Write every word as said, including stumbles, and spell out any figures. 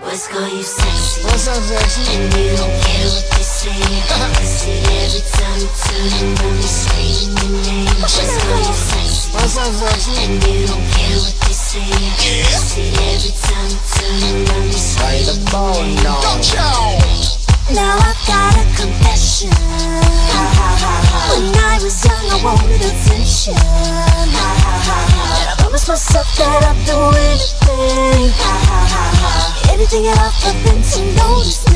Boys call you sexy, What's up, sexy? and you don't care what they say. I see every time you turn around, you scream your name. Boys call you sexy, What's up, sexy? and you don't care what they say. I see every time you turn around, you By scream the your bone, name. no. Now I've got a confession. When I was young, I wanted attention. And I promised myself that I'd do anything, anything at all for them to notice